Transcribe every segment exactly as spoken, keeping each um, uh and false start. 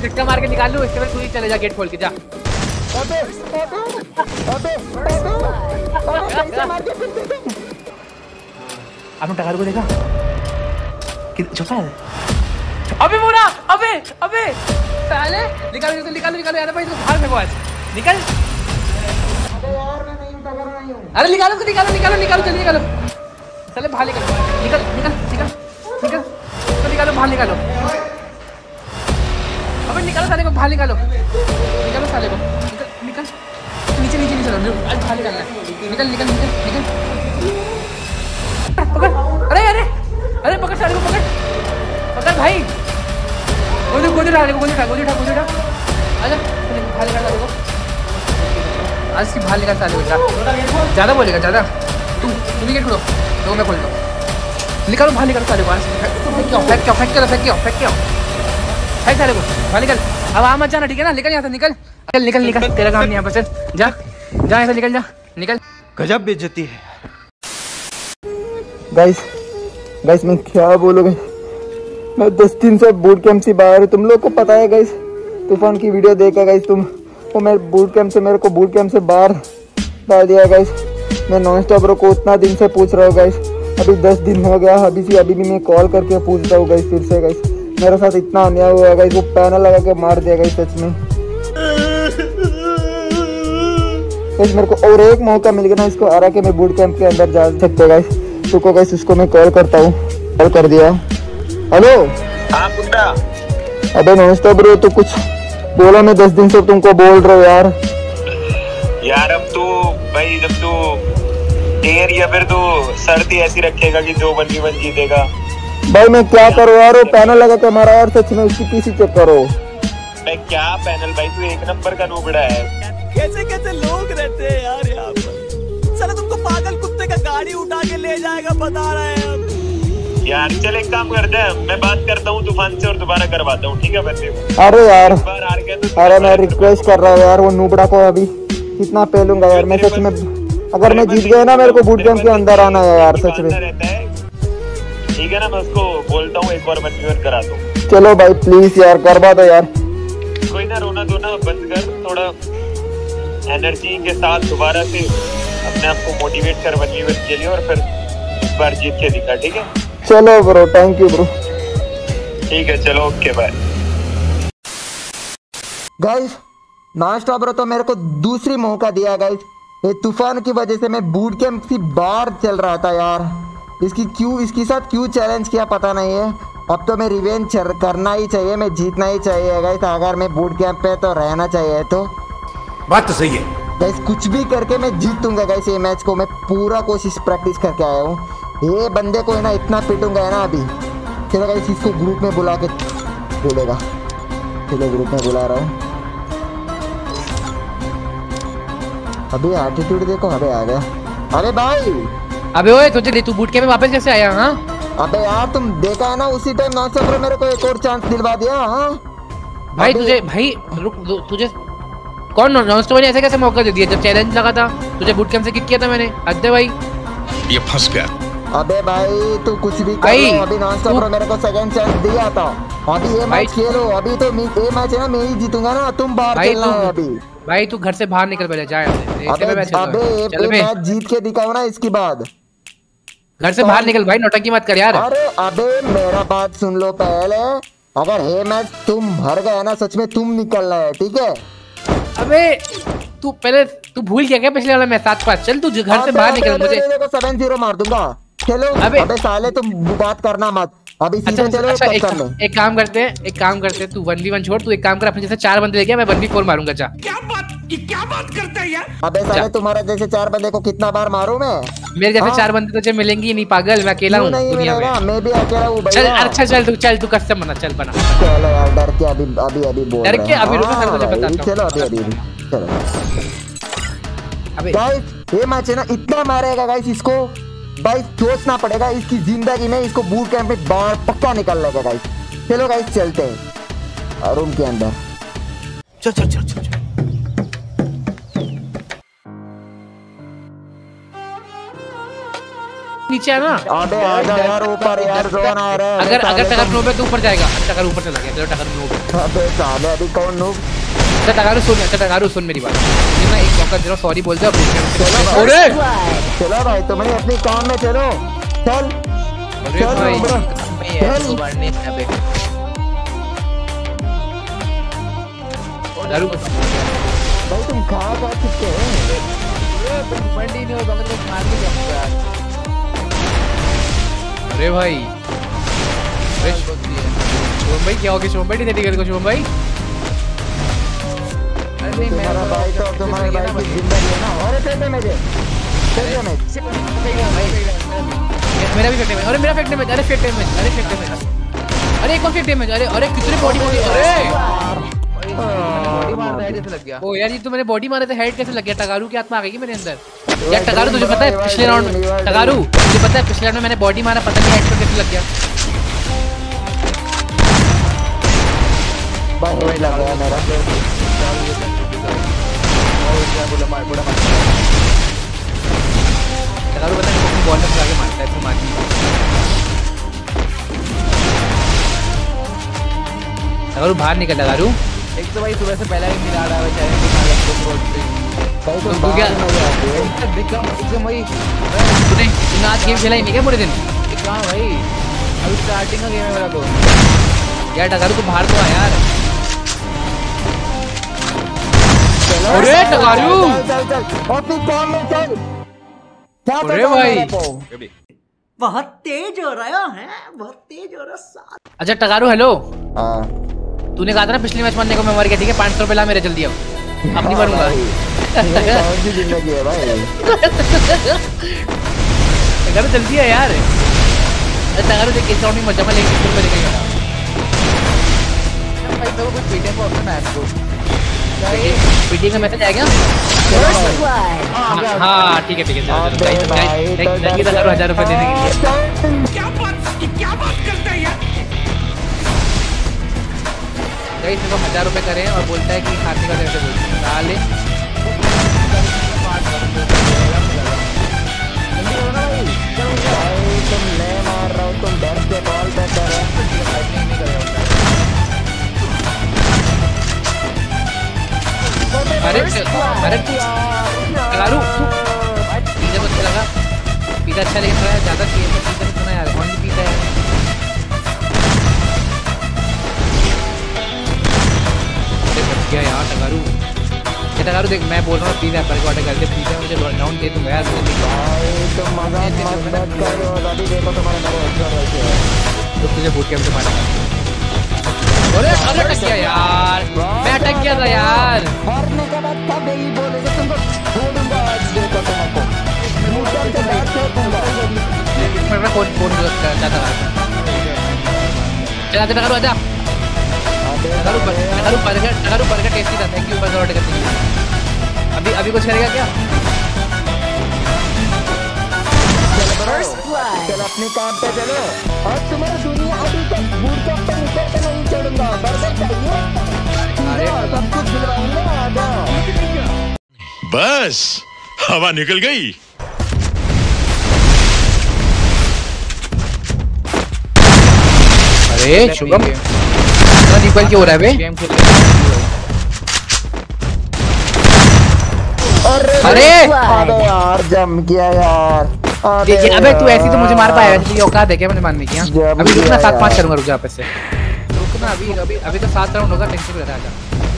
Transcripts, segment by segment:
झटका मार के निकाल लूं, इसके बाद तू ही चले जा गेट खोल के जा। अबे अबे अबे मार के फिर दे। आपने टकार को देखा कि छुपा है? अबे मोरा, अबे अबे साले निकाल निकाल निकाल निकाल यार भाई, तू भाग मेरे को आज निकल। अबे यार मैं नहीं टकर नहीं हूं। अरे निकालो तो निकालो निकालो निकालो जल्दी निकालो साले, बाहर निकल निकल निकल निकल निकल तो निकालो, बाहर निकालो। अबे निकालो साले को, बाहर निकालो निकालो साले को, निकल निकल नीचे नीचे नीचे चलो, आज बाहर निकलना है। निकल निकल निकल निकल पकड़। अरे अरे अरे पकड़ साले को, पकड़ पकड़ भाई। गोली गोली उठा गोली उठा गोली उठा गोली उठा आजा बाहर निकाल साले को, आज की बाहर निकाल साले को। ज़्यादा बोलेगा ज़्यादा, तू तू भी गेट खोलो तो मैं खोल दो। निकालो बाहर निकालो साले को, फेंक क्यों फेंक क्यों फेंक क्यों फेंक क्यों फेंक क्यों फेंक साले को, बाहर निकल। अब आ मत जाना ठीक है ना, निकल यहाँ से निकल निकल निकल निकल, तेरा काम नहीं यहाँ पर, चल जा जा यहाँ से निकल जा निकल। गजब बेइज्जती है। गाइस गाइस मैं क्या बोलूँ, मैं दस दिन से बूट कैंप से बाहर हूँ। तुम लोग को पता है गाइस, तूफान की वीडियो देखा गाइस तुम, वो मेरे बूट कैंप से मेरे को बूट कैंप से बाहर डाल दिया गाइस। मैं नॉन स्टॉप ब्रो को उतना दिन से पूछ रहा हूँ गाइस, अभी दस दिन हो गया, अभी से अभी भी मैं कॉल करके पूछता हूँ गाइस फिर से गाइस। मेरे साथ इतना अन्याय हुआ गाइस, वो पैनल लगा के मार दिया गाइस सच में गाइस। मेरे को और एक मौका मिल गया ना इसको हरा के मैं बूट कैंप के अंदर जा सकते गाइस। रुको गाइस, उसको मैं कॉल करता हूँ। कॉल कर दिया। हेलो हाँ बुड्ढा। अबे नॉन स्टॉप ब्रो, तो कुछ बोला, मैं दस दिन से तुमको बोल रहा हूँ यार। यार अब तू भाई, जब तू देर या फिर तू शर्त ऐसी रखेगा कि जो वन वी वन जीतेगा। भाई मैं क्या करूँ यार, वो पैनल लगा के मारा यार सच में, उसकी पीसी चेक करो। मैं क्या पैनल भाई, तू एक नंबर का नूबड़ा है। कैसे कैसे लोग रहते हैं यार यहाँ पर, साला तुमको पागल कुत्ते का गाड़ी उठा के ले जाएगा बता रहे हैं हम। यार चल एक काम करते हैं, मैं बात करता हूँ तूफान से और दोबारा करवाता हूँ, ठीक है बंदे को। अरे यार बार हार गया तो अरे मैं रिक्वेस्ट कर रहा हूँ यार, वो नूबड़ा को अभी कितना पेलूंगा यार मैं सच में। अगर मैं जीत गया ना, मेरे को बूट कैंप के अंदर आना है यार सच में। ठीक है ना, मैं उसको बोलता हूँ एक बार वन वी वन करा दूँ। चलो भाई प्लीज यार करवा दो यार। कोई ना, रोना धोना बंद कर, थोड़ा एनर्जी के साथ दोबारा से अपने आप को मोटिवेट कर वन वी वन के लिए, और फिर इस बार जीत के दिखा, ठीक है। चलो ब्रो, थैंक यू ब्रो। ठीक है चलो, okay bye. Guys non stop bro तो मेरे को दूसरी मौका दिया गाइस। ये तूफान की वजह से मैं बूट कैंप से बाहर चल रहा था यार। इसकी क्यों इसके साथ क्यों चैलेंज किया पता नहीं है। अब तो मैं रिवेंज करना ही चाहिए, मैं जीतना ही चाहिए गाइस। अगर मैं बूट कैंप पे तो रहना चाहिए, तो बात तो सही है गाइस। कुछ भी करके मैं जीतूंगा गाइस ये मैच को, मैं पूरा कोशिश प्रैक्टिस करके आया हूँ। ये बंदे को है ना इतना पीटूंगा है ना अभी। चलो गाइस इसको ग्रुप में बुला के बोलेगा। चलो ग्रुप में बुला रहा हूँ। अबे एटीट्यूड देखो, अबे आ गया। अबे भाई, अबे ओए तुझे तू बूट कैंप में वापस कैसे आया? हाँ अबे यार तुम देखा है ना, उसी टाइम नॉन स्टॉप मेरे को एक और चांस दिलवा दिया। हाँ भाई तुझे भाई रुक, तुझे कौन नॉन स्टॉप ने ऐसे कैसे मौका दे दिया? जब चैलेंज लगा था तुझे बूट कैंप से किक किया था मैंने। अद्दे भाई ये फंस गया। अबे भाई तू कुछ भी कर लो, अभी नॉन स्टॉप मेरे को सेकंड चांस दिया था। अभी ये मैच खेलो, अभी तो ये मैच है ना मैं ही जीतूंगा ना, तुम बाहर चलना है अभी। भाई तू घर से बाहर निकल पहले, जा यहाँ से। अबे अबे ये मैच जीत के दिखाओ ना, इसके बाद घर से बाहर निकल भाई, नौटंकी मत कर यार। अरे अबे मेरा बात सुन लो पहले, अगर ये मैच तुम भर गए ना सच में तुम निकलना है, ठीक है। अबे तू पहले तू भूल गया क्या पिछले वाला मैच सात पाँच? चल तू घर से बाहर निकल, मुझे सेवन जीरो मार दूंगा। चलो अबे, अबे साले तुम बात करना मत अभी। अच्छा, चलो अच्छा एक, एक काम करते हैं एक काम करते हैं तू वन वी वन छोड़, तू एक काम कर, अपने जैसे चार बंदे लेके मैं वन वी फोर मारूंगा। जा क्या बात ये क्या बात करता है यार? अबे साले तुम्हारे जैसे चार बंदे को कितना बार मारूं मैं? मेरे जैसे चार बंदे तुझे मिलेंगे ही नहीं पागल, मैं अकेला हूँ दुनिया में। मैं भी अकेला हूँ। चल अच्छा चल तू चल तू कस्टम बना, चल बना। चलो यार डर के अभी अभी अभी बोल डर के अभी रुको, सर मुझे बताता हूँ। चलो अभी अभी चलो। अबे गाइस ये मैच है ना इतना मारेगा गाइस, इसको भाई सोचना पड़ेगा इसकी जिंदगी में, इसको बूट कैंप में बाहर पक्का निकल लेगा गाइस। चलो गाइस चलते हैं रूम के अंदर। चल चल चल चल, चल। नीचे है ना। अबे आजा यार ऊपर यार, जोन आ रहा है। अगर अगर टकर नूब है तो ऊपर जाएगा। टकर ऊपर चला गया। चलो टकर नूब है। अबे साले अभी कौन नूब? अच्छा टकारू सुन, अच्छा टकारू सुन मेरी बात। ये ना एक मौका जरा सॉरी बोल दे। चलो अरे चलो भाई तुम्हारी अपनी काम में चलो। चल अरे चल भाई ब्रो, चल मारने अबे दारू भाई तुम खा खा चुके हैं। मंडी नहीं होगा मतलब मार के जाऊंगा। अरे भाई अरे शुभम भाई क्या हो गया? शुभम भाई नहीं देती को शुभम भाई। अरे मेरा भाई तो तुम्हारे भाई की जिंदगी है ना। और फेंटे में जे फेंटे में मेरा भी फेंटे में। अरे मेरा फेंटे में। अरे फेंटे में। अरे फेंटे में। अरे एक और फेंटे में। अरे अरे कितने बॉडी बॉडी। अरे बॉडी मार रहा है जैसे लग गया। ओ यार ये तो मैंने बॉडी मारे थे, हेड कैसे लग गया? टगारू की आत्मा आ गई मेरे अंदर। यार टगारू तुझे पता है पिछले राउंड में टगारू तुझे पता है पिछले राउंड में मैंने बॉडी मारा, पता नहीं हेड पर कैसे लग गया। बस वही लग गया मेरा। टगारू पता नहीं बॉल में आगे मारता है तो मारती। टगारू बाहर निकल। टगारू एक तो भाई सुबह से पहला ही मिला रहा है बेचारे। भाई तुम तो क्या बाहर एकदम वही तूने तूने आज गेम खेला ही नहीं क्या पूरे दिन? कहाँ भाई अभी स्टार्टिंग का गेम है मेरा तो। यार टगारू तू बाहर तो आ यार। अरे टगारू चल चल चल अपनी काम में चल। अरे भाई बहुत तेज हो रहा है, बहुत तेज हो रहा है। अच्छा टगारू हेलो, हाँ तूने कहा था ना पिछली मैच मारने को मैं मर गया। ठीक है पाँच सौ रुपये ला मेरे जल्दी। अब अब नहीं मरूंगा। कौन सी जिंदगी है भाई? टगारू जल्दी है यार। अरे टगारू देख इस राउंड में मजा में लेके रुपये लेके गया भाई। तो कुछ पीटीएम को अपना मैच को पीटीएम का मैसेज आएगा। हाँ ठीक है ठीक है चलो चलो टगारू हजार रुपये देने के लिए। क्या बात क्या बात करते हैं यार? गाइस इसको हजार रुपए करें और बोलता है कि खाने का कैसे बोलता है ले। तुम मैं मार रहा हूँ, तुम डर से बॉल बैक कर रहे हो। अरे अरे टगारू पिज़्ज़ा को अच्छा लगा। पिज़्ज़ा अच्छा लेकिन थोड़ा ज़्यादा चाहिए। पिज़्ज़ा में सुना यार ओनली पिज़्ज़ा है। क्या यार टगारू ये टगारू देख मैं बोल रहा हूँ पिज़्ज़ा पर ऑर्डर करके पिज़्ज़ा मुझे लॉकडाउन दे दूंगा यार। तुम मजाक मत करो, अभी देखो तुम्हारे मेरे अच्छा तो तुझे बूट कैंप से मारेगा। अरे अरे अटक गया यार, मैं अटक गया था यार। हारने के बाद तब यही बोलेगा तुमको छोड़ूंगा आज। देखो तुमको बूट कैंप से बात कर दूंगा। मेरा फोन फोन जाता है। चला टगारू आजा। Tagaru Tagaru burger Tagaru burger tasty था। थैंक यू बर्गर ऑर्डर करने के लिए। अभी अभी कुछ करेगा क्या? चल अपने काम पे चलो। और तुम्हारी दुनिया अभी तक बूट कैंप पे ऊपर पे नहीं चढ़ूंगा। बर्गर चाहिए सब कुछ दिलवाऊंगा। आजा बस हवा निकल गई। अरे शुभम रिकॉइल क्यों हो रहा है बे? अरे अबे यार जम गया यार। देखिए अबे तू ऐसी तो मुझे मार पाया। ये औकात है क्या मुझे मारने की? अभी रुकना सात पाँच करूंगा। रुक जा वापस से रुकना। अभी अभी अभी तो सात राउंड होगा। टेंशन ले रहा है।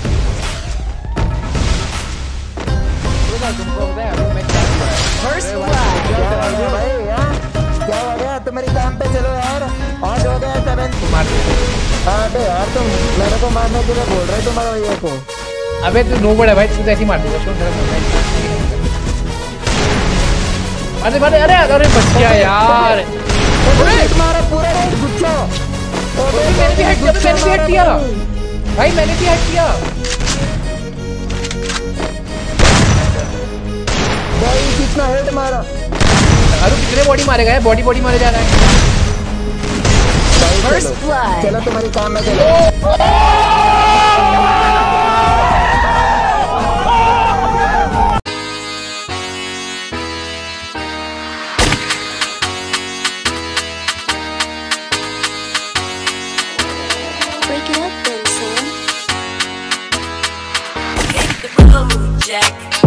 क्या हो गया? तुम्हारी काम पे चलो यार। आज हो गया सेवन। अबे यार तुम मेरे को मारने के लिए बोल रहे तुम्हारे भैया को। अबे तू नो बड़ा भाई, तू तो ऐसे ही मार देगा। अरे अरे अरे अरे बच गया यार। तुम्हारा पूरा हेड गुच्छा। मैंने भी हेड किया। मैंने भी हेड किया भाई। मैंने भी हेड किया भाई। कितना हेड मारा? अरे कितने बॉडी मारेगा यार? बॉडी बॉडी मारे जा रहा है। चलो, चलो तुम्हारी काम में चलो। follow Jack.